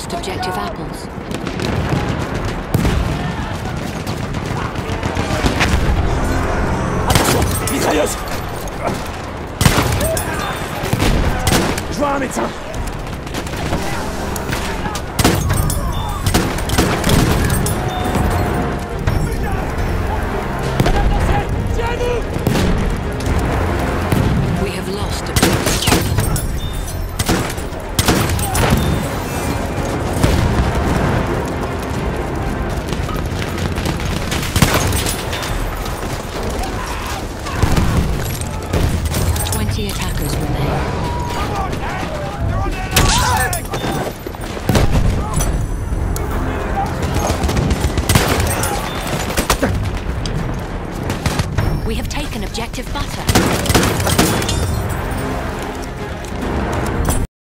lost objective apples. Mitrailleuse! Je vois un médecin! We have lost objective Alpha. Attackers remain. We have taken objective butter.